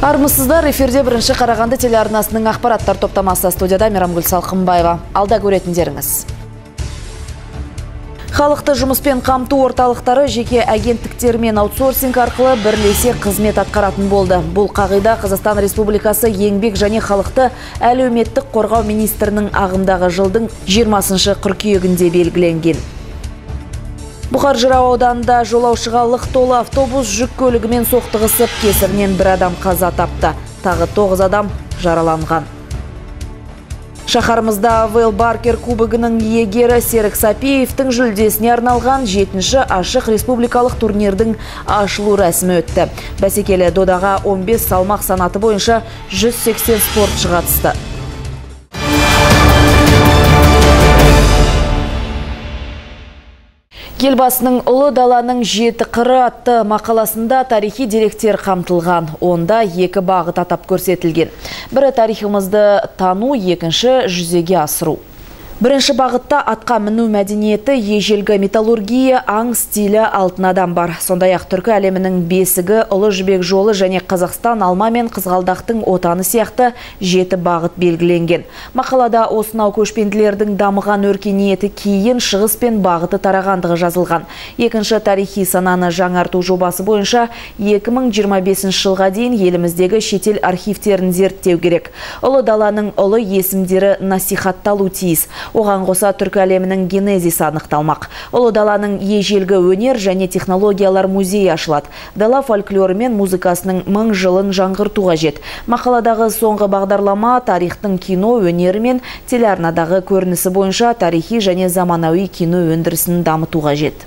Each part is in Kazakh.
Армысыздар, эфирде бірінші Қарағанды телеарнасының ақпараттар топтамасы, студияда Мейрамгүл Салқынбаева. Алда көретіндеріңіз. Халықты жұмыспен қамту орталықтары жеке агенттіктер мен аутсорсинг арқылы бірлесе қызмет атқаратын болды. Бұл қағида Қазақстан Республикасы еңбек және халықты әлеуметтік қорғау министрінің ағымдағы жылдың 20 қыркүйегінде белгіленген. Бұқар Жырау ауданында жолаушыға лық толы автобус жүк көлігімен соқтығысып, кесірінен бір адам қаза тапты. Тағы 9 адам жараланған. Шаһарымызда Вэл Баркер кубогының иегері Серік Сапиевтің жүлдесіне арналған 7-ші ашық республикалық турнирдің ашылу рәсімі өтті. Бәсекелі додаға 15 салмақ санаты бойынша 180 спортшы қатысты. Елбасының ұлы даланың 7 қыры атты мақаласында тарихи деректер қамтылған. Онда 2 бағыт атап көрсетілген. Бірі тарихымызды тану, екінші жүзеге асыру. Бірінші бағытта атқа міну мәдениеті, ежелгі металлургия, аң стилі алтын адам бар. Сондай-ақ түркі әлемінің бесігі, ұлы жібек жолы және Қазақстан алма мен қызғалдақтың отаны сияқты 7 бағыт белгіленген. Мақалада осынау көшпенділердің дамыған өркениеті кейін шығыс пен бағыты тарағандығы жазылған. Екінші тарихи сананы жаңарту жобасы бойынша 2025 жылға дейін еліміздегі шетел архивтерін зерттеу керек. Ұлы даланың ұлы есімдері насихатталу тиіс. Оған қоса түркі әлемінің генезисі анықталмақ. Ұлы даланың ежелгі өнер және технологиялар музейі ашылады. Дала фольклоры мен музыкасының 1000 жылын жаңғырту қажет. Мақаладағы соңғы бағдарлама тарихтың кино өнері мен телеарнадағы көрінісі бойынша тарихи және заманауи кино өндірісін дамыту қажет.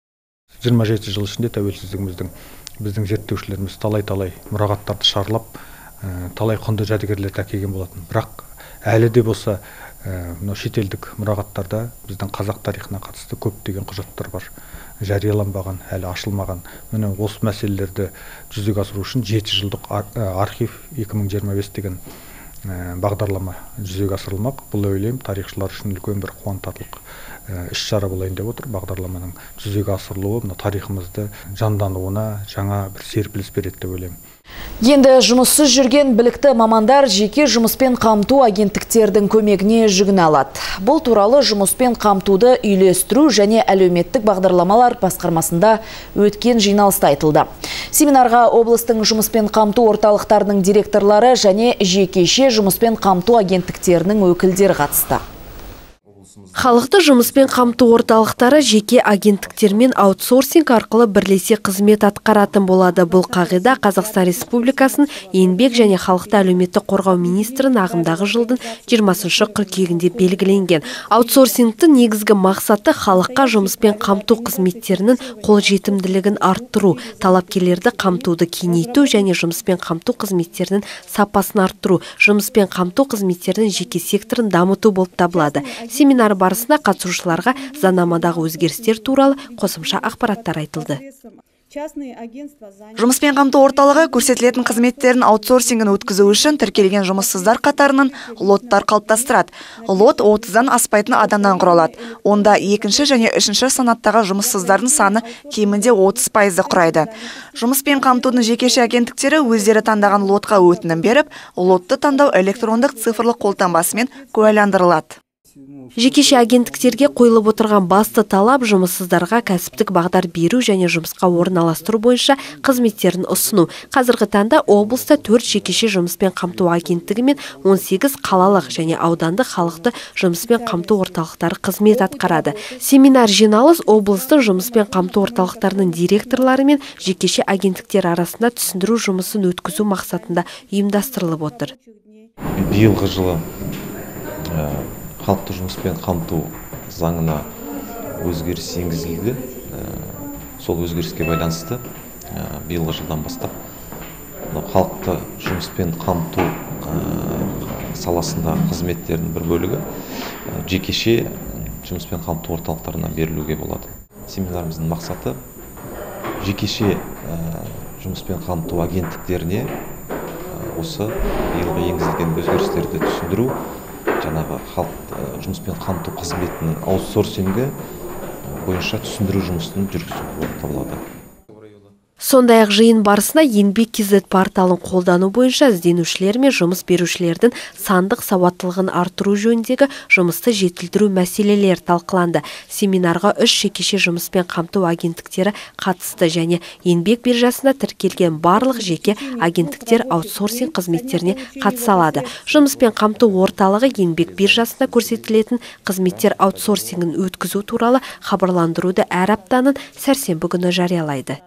27 жыл ішінде тәуелсіздігіміздің біздің зерттеушілеріміз талай-талай мұрағаттарды шарлап, талай құнды жәдігерлерді әкелген болатын. Бірақ әлі де болса шетелдік мұрағаттарда біздің қазақ тарихына қатысты көптеген құжаттар бар. Жарияланбаған, әлі ашылмаған. Міне осы мәселелерді жүзеге асыру үшін 7 жылдық архив 2025 деген бағдарлама жүзеге асырылмақ. Бұл ойлаймын тарихшылар үшін үлкен бір қуантарлық іс-шара болайын деп отыр. Бағдарламаның жүзеге асырылуы тарихымызды жандануына жаңа бір серпіліс береді деп ойлаймын. Енді жұмыссыз жүрген білікті мамандар жеке жұмыспен қамту агенттіктердің көмегіне жүгіне алады. Бұл туралы жұмыспен қамтуды үйлестіру және әлеуметтік бағдарламалар басқармасында өткен жиналыста айтылды. Семинарға облыстың жұмыспен қамту орталықтарының директорлары және жекеше жұмыспен қамту агенттіктерінің өкілдері қатысты. Халықты жұмыспен қамту орталықтары жеке агенттіктермен аутсорсинг арқылы бірлесе қызмет атқаратын болады. Бұл қағида Қазақстан Республикасының еңбек және халықты әлеуметтік қорғау министрінің ағымдағы жылдың 20 қыркүйегінде белгіленген. Аутсорсингтің негізгі мақсаты халыққа жұмыспен қамту қызметтерінің қолжетімділігін арттыру, талапкерлерді қамтуды кеңейту және жұмыспен қамту қызметтерінің сапасын арттыру, жұмыспен қамту қызметтерінің жеке секторын дамыту болып табылады. Семинар барысында қатысушыларға заңнамадағы өзгерістер туралы қосымша ақпараттар айтылды. Жұмыспен қамту орталығы көрсетілетін қызметтерін аутсорсингін өткізу үшін тіркелген жұмыссыздар қатарының лоттар қалыптастырады. Лот 30-дан аспайтын адамнан құралады. Онда 2-ші және 3-ші санаттағы жұмыссыздардың саны кемінде 30% құрайды. Жұмыспен қамтудың жекеше агенттіктері өздері таңдаған лотқа өтінім беріп, лотты таңдау электрондық цифрлық қолтаңбасымен куәландырылады. Жекеше агенттіктерге қойылып отырған басты талап жұмыссыздарға кәсіптік бағдар беру және жұмысқа орналастыру бойынша қызметтерін ұсыну. Қазіргі таңда облыста 4 жекеше жұмыспен қамту агенттігі мен 18 қалалық және аудандық халықты жұмыспен қамту орталықтары қызмет атқарады. Семинар жиналыс облыстың жұмыспен қамту орталықтарының директорлары мен жекеше агенттіктер арасында түсіндіру жұмысын өткізу мақсатында ұйымдастырылып отыр. Биылғы жылы халықты жұмыспен қамту заңына өзгеріс енгізілді. Сол өзгеріске байланысты биылғы жылдан бастап халықты жұмыспен қамту саласындағы қызметтердің бір бөлігі жекеше жұмыспен қамту орталықтарына берілуге болады. Семинарымыздың мақсаты жекеше жұмыспен қамту агенттіктеріне осы биылғы енгізілген өзгерістерді түсіндіру, жаңағы халық жұмыспен қамту қызметінің аутсорсингі бойынша түсіндіру жұмысын жүргізу болып табылады. Сондай-ақ жиын барысында еңбек KZ порталын қолдану бойынша ізденушілер мен жұмыс берушілердің сандық сауаттылығын арттыру жөніндегі жұмысты жетілдіру мәселелері талқыланды. Семинарға 3 жекеше жұмыспен қамту агенттіктері қатысты және еңбек биржасында тіркелген барлық жеке агенттіктер аутсорсинг қызметтеріне қатыса алады. Жұмыспен қамту орталығы еңбек биржасында көрсетілетін қызметтер аутсорсингін өткізу туралы хабарландыруды әр аптаның сәрсенбі күні жариялайды.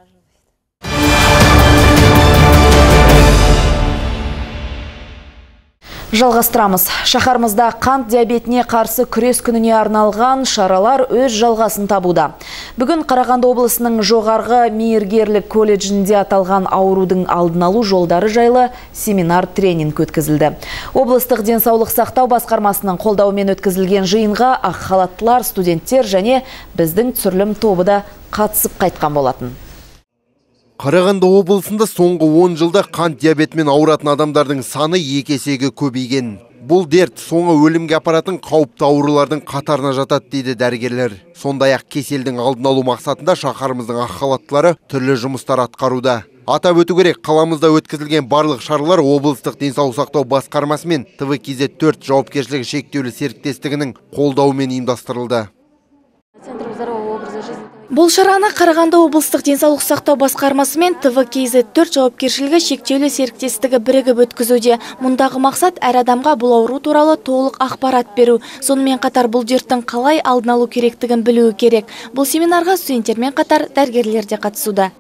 Жалғастырамыз. Шаһарымызда қант диабетіне қарсы күрес күніне арналған шаралар өз жалғасын табуда. Бүгін Қарағанды облысының жоғарғы мейіргерлік колледжінде аталған аурудың алдын алу жолдары жайлы семинар тренинг өткізілді. Облыстық денсаулық сақтау басқармасының қолдауымен өткізілген жиынға ақ халаттылар, студенттер және біздің түсірілім тобы да қатысып қайтқан болатын. Қарағанды облысында соңғы 10 жылда қант диабетімен ауыратын адамдардың саны 2 есеге көбейген. Бұл дерт соңы өлімге апаратын қауіпті аурулардың қатарына жатады дейді дәрігерлер. Сондай-ақ кеселдің алдын алу мақсатында шаһарымыздың ақ халаттылары түрлі жұмыстар атқаруда. Атап өту керек, қаламызда өткізілген барлық шаралар облыстық денсаулық сақтау басқармасы мен ТВ-KZ4 жауапкершілігі шектеулі серіктестігінің қолдауымен ұйымдастырылды. Бұл шараны Қарағанды облыстық денсаулық сақтау басқармасы мен ТВ-KZ4 жауапкершілігі шектеулі серіктестігі бірігіп өткізуде. Мұндағы мақсат әр адамға бұл ауру туралы толық ақпарат беру. Сонымен қатар бұл дерттің қалай алдын алу керектігін білуі керек. Бұл семинарға студенттермен қатар дәрігерлер де қатысуда.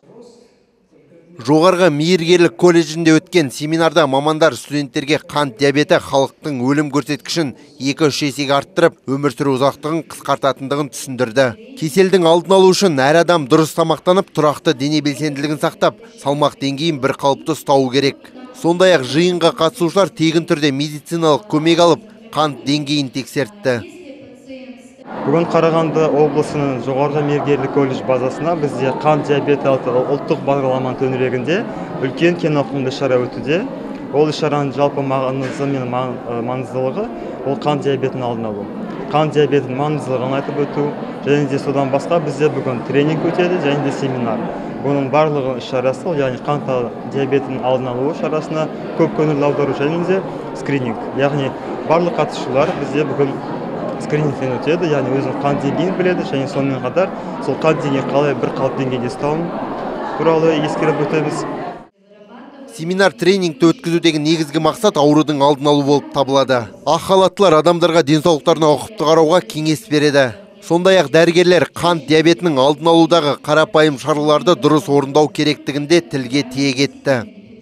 Жоғарғы мейіргерлік колледжінде өткен семинарда мамандар студенттерге қант диабеті халықтың өлім көрсеткішін 2-3 есеге арттырып, өмір сүру ұзақтығын қысқартатындығын түсіндірді. Кеселдің алдын алу үшін әр адам дұрыс тамақтанып, тұрақты дене белсенділігін сақтап, салмақ деңгейін бір қалыпты ұстауы керек. Сондай-ақ жиынға қатысушылар тегін түрде медициналық көмек алып, қант деңгейін тексертті. Бүгін Қарағанды облысының жоғарғы мейіргерлік колледж базасына бізде қант диабеті ұлттық бағдарламаның төңірегінде үлкен кең ауқымды шара өтуде. Ол шараның жалпы маңызы мен маңыздылығы ол қант диабетінің алдын алу. Қант диабетінің маңыздылығын айтып өту, және де содан басқа бізде бүгін тренинг өтеді, және де семинар. Бұның барлығы шарасы, яғни қант диабетінің алдын алу шарасына көп көңіл аудару және де скрининг. Яғни барлық қатысушылар бізде бүгін скринингтен өтеді, яғни өзінің қант деңгейін біледі, және сонымен қатар сол қант деңгейін қалай бір қалыпты деңгейде ұстауын туралы ескеріп өтеміз. Семинар тренингті өткізудегі негізгі мақсат аурудың алдын алу болып табылады. Ақ халаттылар адамдарға денсаулықтарына ұқыпты қарауға кеңес береді. Сондай-ақ дәрігерлер қант диабетінің алдын алудағы қарапайым шараларды дұрыс орындау керектігінде тілге тиек етті.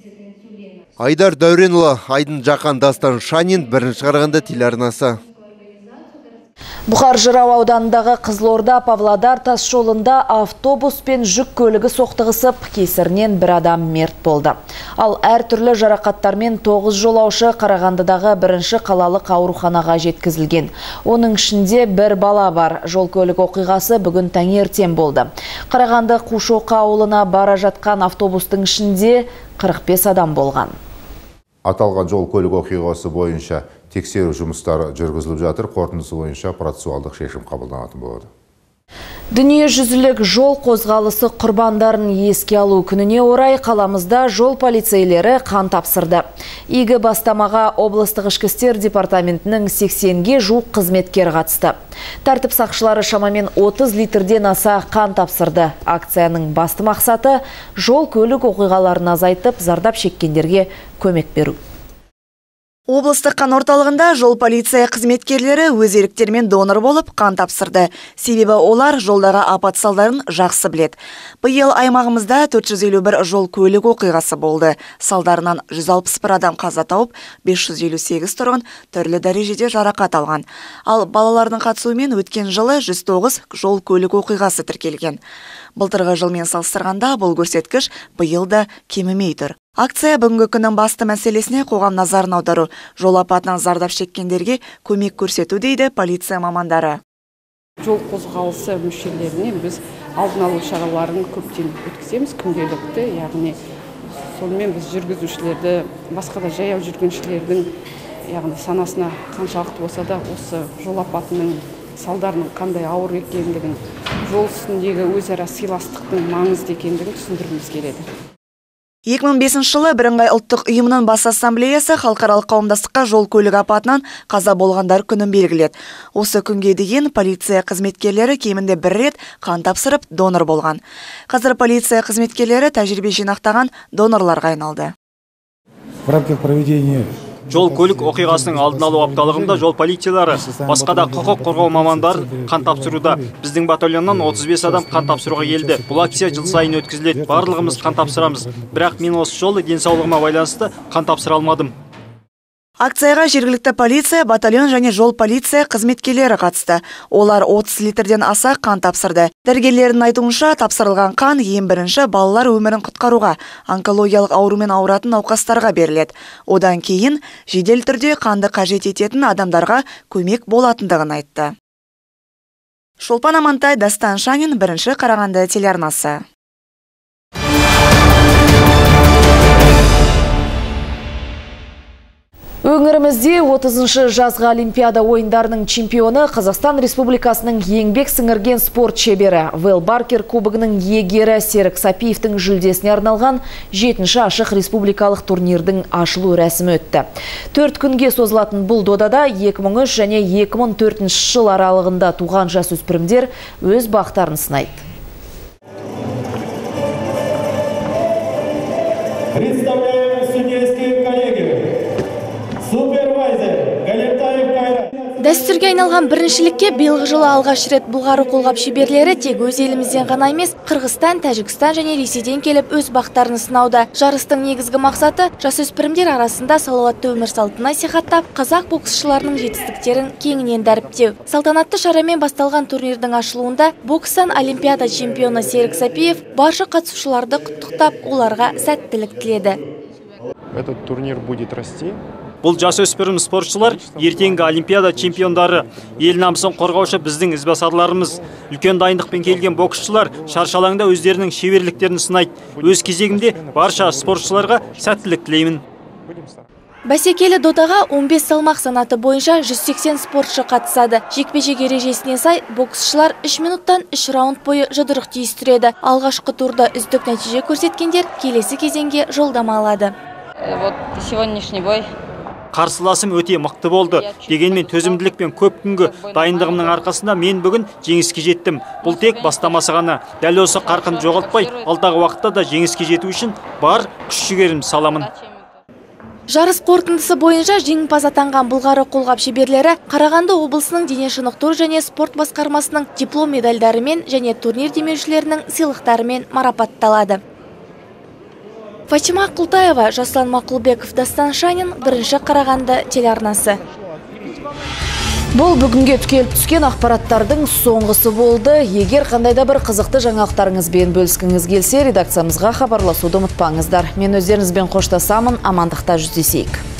Айдар Дәуренұлы, Айдын Жақан, Дастан Шанин, Бірінші Қарағанды телеарнасы. Бұқар Жырау ауданындағы Қызылорда Павлодар тас жолында автобус пен жүк көлігі соқтығысып, кесірінен бір адам мерт болды. Ал әртүрлі жарақаттармен 9 жолаушы Қарағандыдағы бірінші қалалық ауруханаға жеткізілген. Оның ішінде бір бала бар. Жол көлік оқиғасы бүгін таңертең болды. Қарағанды Қушоқа ауылына бара жатқан автобустың ішінде 45 адам болған. Аталған жол көлік оқиғасы бойынша тексеру жұмыстары жүргізіліп жатыр, қорытындысы бойынша процессуалдық шешім қабылданатын болады. Дүниежүзілік жол қозғалысы құрбандарын еске алу күніне орай қаламызда жол полицейлері қан тапсырды. Игі бастамаға облыстық ішкі істер департаментінің 80-ге жуық қызметкер қатысты. Тәртіп сақшылары шамамен 30 литрден аса қан тапсырды. Акцияның басты мақсаты жол көлік оқиғаларын азайтып, зардап шеккендерге көмек беру. Облыстық қан орталығында жол полиция қызметкерлері өз еріктерімен донор болып қан тапсырды. Себебі олар жолдағы апат салдарын жақсы біледі. Биыл аймағымызда 451 жол көлік оқиғасы болды. Салдарынан 161 адам қаза тауып, 558 тұрғын түрлі дәрежеде жарақат алған. Ал балалардың қатысуымен өткен жылы 109 жол көлік оқиғасы тіркелген. Былтырғы жылмен салыстырғанда бұл көрсеткіш биыл да кемімей тұр. Акция бүгінгі күннің басты мәселесіне қоғам назарын аудару, жол апатынан зардап шеккендерге көмек көрсету дейді полиция мамандары. Жол қозғалысы мүшелеріне біз алдын алу шараларын көптен өткіземіз, күнделікті, яғни сонымен біз жүргізушілерді, басқа да жаяу жүргіншілердің яғни санасына қаншалықты болса да осы жол апатының салдарының қандай ауыр екендігін, жол үстіндегі өзара сыйластықтың маңызды екендігін түсіндіргіміз келеді. 2005 жылы бірыңғай ұлттық ұйымының бас ассамблеясы халықаралық қауымдастыққа жол көлік апатынан қаза болғандар күнін белгіледі. Осы күнге дейін полиция қызметкерлері кемінде бір рет қан тапсырып донор болған. Қазір полиция қызметкерлері тәжірибе жинақтаған донорларға айналды. В рамках проведения жол көлік оқиғасының алдын алу апталығында жол полициялары, басқа да құқық қорғау мамандар қан тапсыруда. Біздің батальоннан 35 адам қан тапсыруға келді. Бұл акция жыл сайын өткізіледі. Барлығымыз қан тапсырамыз. Бірақ мен осы жолы денсаулығыма байланысты қан тапсыра алмадым. Акцияға жергілікті полиция, батальон және жол полиция қызметкерлері қатысты. Олар 30 литрден аса қан тапсырды. Дәрігерлердің айтуынша, тапсырылған қан ең бірінші балалар өмірін құтқаруға, онкологиялық аурумен ауыратын науқастарға беріледі. Одан кейін жедел түрде қанды қажет ететін адамдарға көмек болатындығын айтты. Шолпан Амантай, Дастан Шанин, бірінші Қарағанды телеарнасы. Өңірімізде 30-шы жазғы Олимпиада ойындарының чемпионы Қазақстан Республикасының еңбек сіңірген спорт шебері Вэл Баркер кубогының иегері Серік Сапиевтің жүлдесіне арналған 7-ші ашық республикалық турнирдің ашылу рәсімі өтті. 4 күнге созылатын бұл додада 2003 және 2004 жыл аралығында туған жасөспірімдер өз бақтарын сынайды. Дәстүрге айналған біріншілікке биылғы жылы алғаш рет Бұлғары қолғап шеберлері тек өз елімізден ғана емес, Қырғызстан, Тәжікстан және Ресейден келіп өз бақтарын сынауда. Жарыстың негізгі мақсаты жасөспірімдер арасында салауатты өмір салтын насихаттап, қазақ боксшыларының жетістіктерін кеңінен дәріптеу. Салтанатты шарамен басталған турнирдің ашылуында бокстан Олимпиада чемпионы Серік Сапиев барша қатысушыларды құттықтап, оларға сәттілік тіледі. Этот турнир будет расти. Бұл жасөспірім спортшылар ертеңгі Олимпиада чемпиондары. Ел намысын қорғаушы біздің ізбасарларымыз. Үлкен дайындықпен келген боксшылар шаршалаңда өздерінің шеберліктерін сынайды. Өз кезегінде барша спортшыларға сәттілік тілеймін. Бәсекелі додаға 15 салмақ санаты бойынша 180 спортшы қатысады. Жекпе-жек ережесіне сай, боксшылар 3 минуттан 3 раунд бойы жұдырық түйістіреді. Алғашқы турда үздік нәтиже көрсеткендер келесі кезеңге жолдама алады. Вот сегодняшний бой. Қарсыласым өте мықты болды. Дегенмен төзімділік пен көп күнгі дайындығымның арқасында мен бүгін жеңіске жеттім. Бұл тек бастамасы ғана. Дәл осы қарқын жоғалтпай, алдағы уақытта да жеңіске жету үшін бар күш-жігерімді саламын. Жарыс қорытындысы бойынша жеңімпаз атанған Бұлғары қолғап шеберлері Қарағанды облысының дене шынықтыру және спорт басқармасының диплом медальдарымен және турнир демеушілерінің сыйлықтарымен марапатталады. Фатима Құлтаева, Жаслан Мақұлбеков, Дастан Шанин, бірінші Қарағанды телеарнасы. Бұл бүгінге түкеліп түскен ақпараттардың соңғысы болды. Егер қандайда бір қызықты жаңалықтарыңызбен бөліскіңіз келсе, редакциямызға хабарласуды ұмытпаңыздар. Мен өздеріңізбен қоштасамын, амандықта жүздесейік.